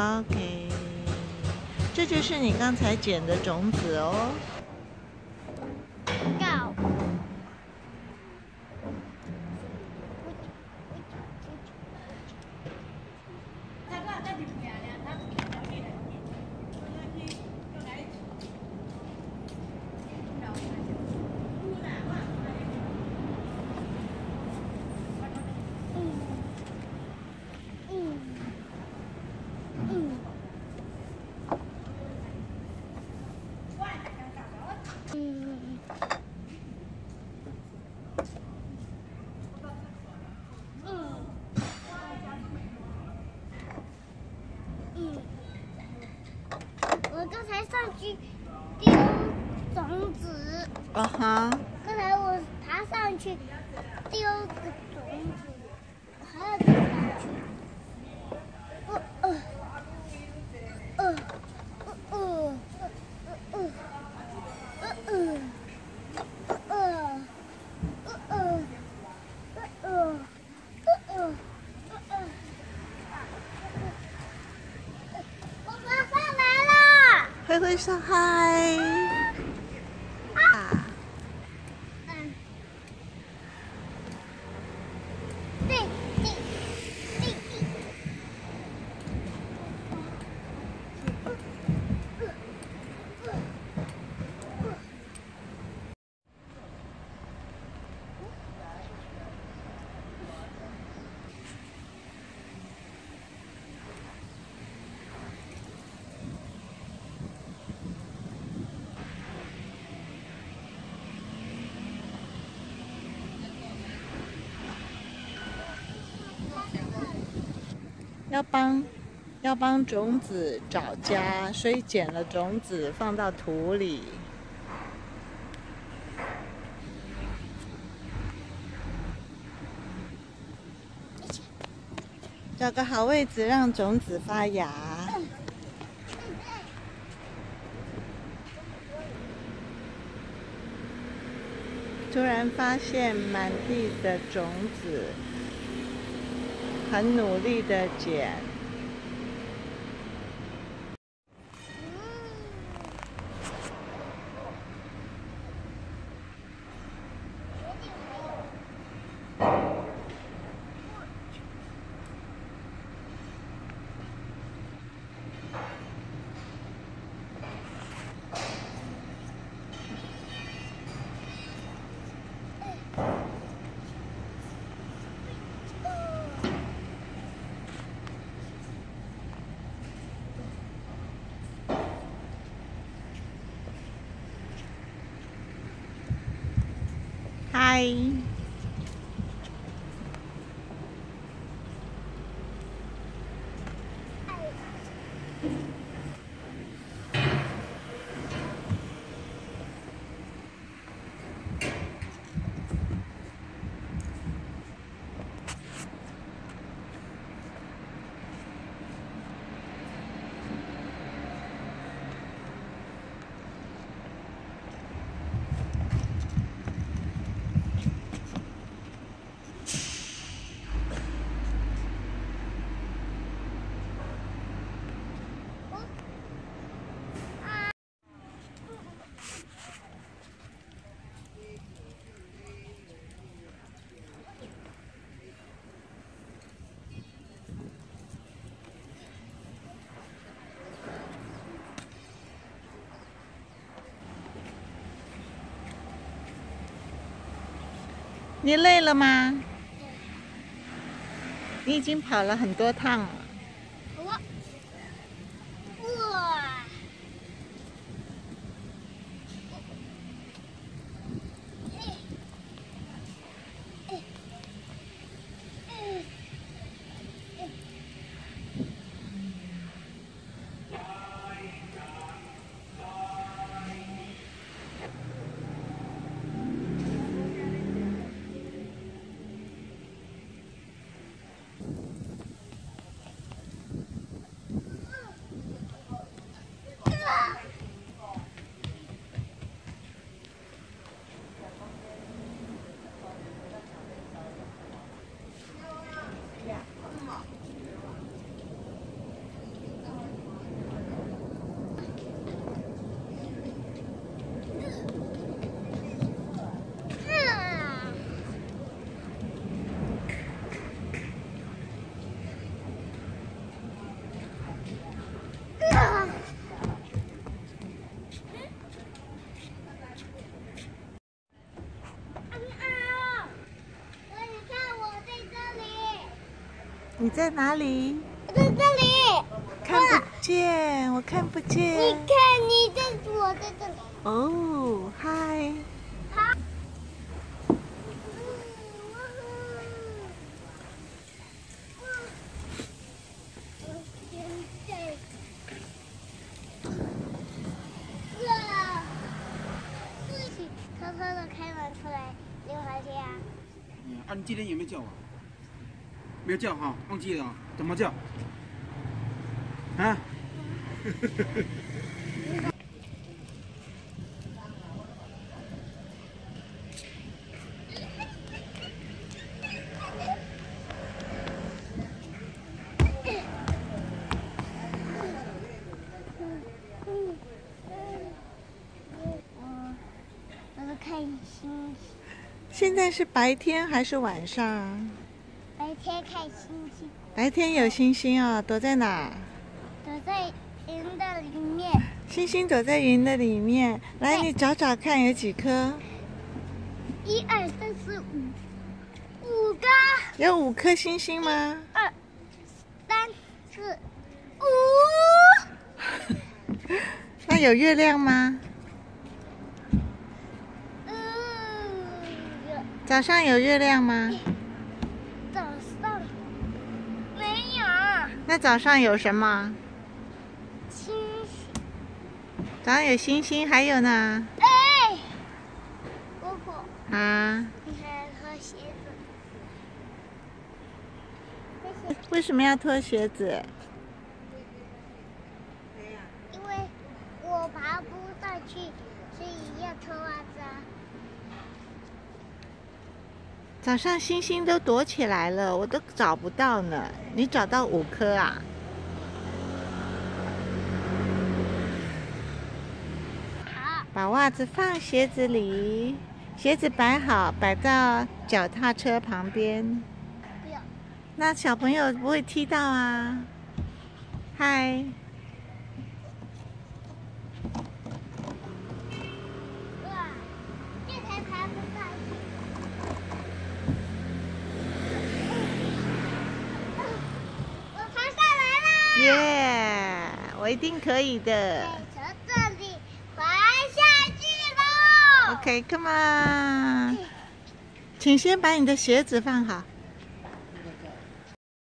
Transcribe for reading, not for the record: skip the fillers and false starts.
OK， 这就是你刚才捡的种子哦。 告。我刚才上去丢种子。 啊哈。 刚才我爬上去丢个种子，我还要再上去。我爬上来了。 灰灰说嗨。要帮种子找家，所以捡了种子放到土里，找个好位置让种子发芽。突然发现满地的种子，很努力的捡。嗨。你累了吗？你已经跑了很多趟了。 你在哪里？ 我在这里。 看不见，我看不见。 你看，你在，我在这里。 哦，嗨。 偷偷的开门出来溜滑梯啊！ 啊，你今天有没有叫我？没有叫哈，忘记了，怎么叫？啊？ 我是看星星。 现在是白天还是晚上？ 白天看星星。 白天有星星哦，躲在哪？ 躲在云的里面。 星星躲在云的里面。来，你找找看有几颗 ？1、2、3、4、5个。 有5颗星星吗 ？2、3、4、5。 那有月亮吗？早上有月亮吗？ 早上没有。 那早上有什么？ 星星。 早上有星星，还有呢？ 哎，婆婆。 啊？ 你还脱鞋子？ 为什么要脱鞋子？ 因为我爬不上去，所以要脱袜子啊。 早上星星都躲起来了，我都找不到呢。你找到5颗啊？ 好。 把袜子放鞋子里，鞋子摆好，摆到脚踏车旁边。 不要。 那小朋友不会踢到啊。嗨。 哇，这才爬不上去。我爬上来了。 耶！我一定可以的。 从这里滑下去喽。 OK，come on。请先把你的鞋子放好。